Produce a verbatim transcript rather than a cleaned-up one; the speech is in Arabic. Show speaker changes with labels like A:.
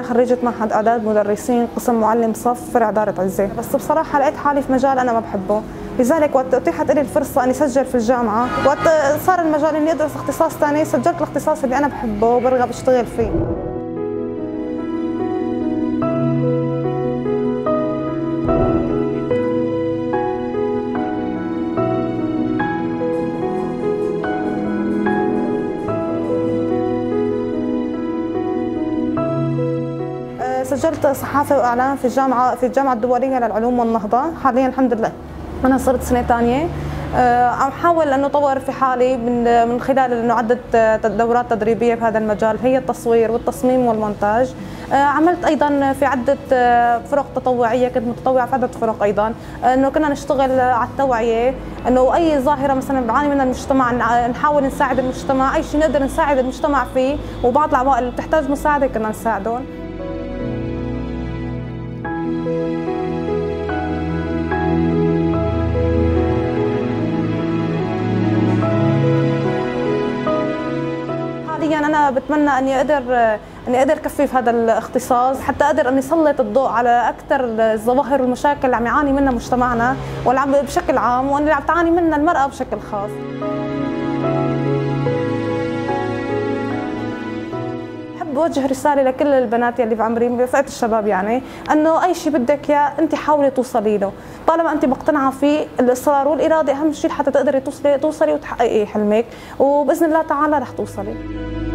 A: خريجة معهد إعداد مدرسين قسم معلم صف فرع دار عزة، بس بصراحة لقيت حالي في مجال أنا ما بحبه، لذلك وقت أتيحت لي الفرصة أني سجل في الجامعة، وقت صار المجال إني أدرس اختصاص ثاني سجلت الاختصاص اللي أنا بحبه وبرغب أشتغل فيه. سجلت صحافة وإعلام في الجامعة في الجامعة الدولية للعلوم والنهضة، حاليا الحمد لله أنا صرت سنة ثانية، عم حاول أنه أطور في حالي من من خلال أنه عدة دورات تدريبية بهذا المجال، هي التصوير والتصميم والمونتاج. عملت أيضا في عدة فرق تطوعية، كنت متطوعة في عدة فرق أيضا، أنه كنا نشتغل على التوعية، أنه أي ظاهرة مثلا بيعاني منها المجتمع نحاول نساعد المجتمع، أي شيء نقدر نساعد المجتمع فيه، وبعض العوائل اللي بتحتاج مساعدة كنا نساعدهم. حاليا انا بتمنى اني اقدر اني اقدر كفي في هذا الاختصاص حتى اقدر اني اسلط الضوء على اكثر الظواهر والمشاكل اللي عم يعاني منها مجتمعنا واللي بشكل عام واللي عم تعاني منها المرأة بشكل خاص. بحب اوجه رساله لكل البنات يلي بعمري بفئه الشباب، يعني انه اي شيء بدك اياه انت حاولي توصلي له، طالما انت مقتنعه فيه، الاصرار والاراده اهم شيء حتى تقدري توصلي توصلي وتحققي حلمك، وباذن الله تعالى رح توصلي.